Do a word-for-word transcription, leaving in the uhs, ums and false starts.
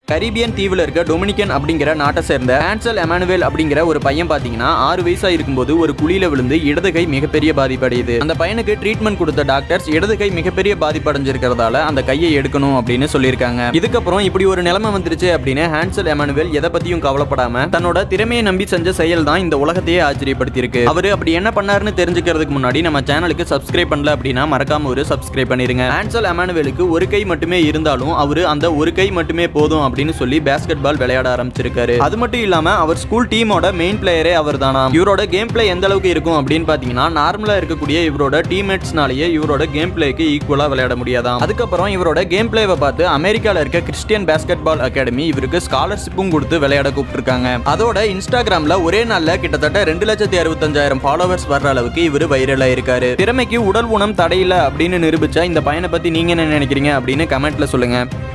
Caribbean தீவுல இருக்க Dominican அப்படிங்கிற நாட்டை சேர்ந்த ஹான்சல் எமானுவேல் அப்படிங்கிற ஒரு பையன் பாத்தீங்கன்னா ஆறு வயசா இருக்கும்போது ஒரு குழியில விழுந்து இடது கை மிகப்பெரிய பாதிப்படையுது. அந்த பையனுக்கு ட்ரீட்மெண்ட் கொடுத்த டாக்டர்ஸ் இடது கை மிகப்பெரிய பாதிப்படைஞ்சிருக்கிறதால அந்த கையை எடுக்கணும் அப்படின்னு சொல்லியிருக்காங்க. இதுக்கப்புறம் இப்படி ஒரு நிலைமை வந்துருச்சு அப்படின்னு ஹான்சல் எமானுவேல் எதை பத்தியும் கவலைப்படாம தன்னோட திறமையை நம்பி செஞ்ச செயல் தான் இந்த உலகத்தையே ஆச்சரியப்படுத்தியிருக்கு. அவரு அப்படி என்ன பண்ணாருன்னு தெரிஞ்சுக்கிறதுக்கு முன்னாடி நம்ம சேனலுக்கு சப்ஸ்கிரைப் பண்ணல அப்படின்னா மறக்காம ஒரு சப்ஸ்கிரைப் பண்ணிருங்க. ஹான்சல் எமானுவேலுக்கு ஒரு கை மட்டுமே இருந்தாலும் அவரு அந்த ஒரு கை மட்டுமே போதும் அப்படின்னு சொல்லி பேஸ்கெட் பால் விளையாட ஆரம்பிச்சிருக்காரு. அது மட்டும் இல்லாம அவர் ஸ்கூல் டீமோட மெயின் பிளேயரே அவர் தானா. இவரோட கேம் பிளே எந்த அளவுக்கு இருக்கும் அப்படின்னு பாத்தீங்கன்னா நார்மலா இருக்கக்கூடிய இவரோட டீம்மேட்ஸ்னாலேயே இவரோட கேம் பிளேக்கு ஈக்குவலா விளையாட முடியாதான். அதுக்கப்புறம் இவரோட கேம் பிளேவை பார்த்து அமெரிக்கால இருக்க கிறிஸ்டியன் பேஸ்கெட் பால் அகாடமி இவருக்கு ஸ்காலர்ஷிப்பும் கொடுத்து விளையாட கூப்பிட்டுருக்காங்க. அதோட இன்ஸ்டாகிராம்ல ஒரே நாள்ல கிட்டத்தட்ட ரெண்டு லட்சத்தி அறுபத்தஞ்சாயிரம் ஃபாலோவர்ஸ் வர்ற அளவுக்கு இவர் வைரலா இருக்காரு. திறமைக்கு உடல் ஊனம் தடையில்லை அப்படின்னு நிரூபிச்சா இந்த பையனை பத்தி நீங்க என்ன நினைக்கிறீங்க அப்படின்னு கமெண்ட்ல சொல்லுங்க.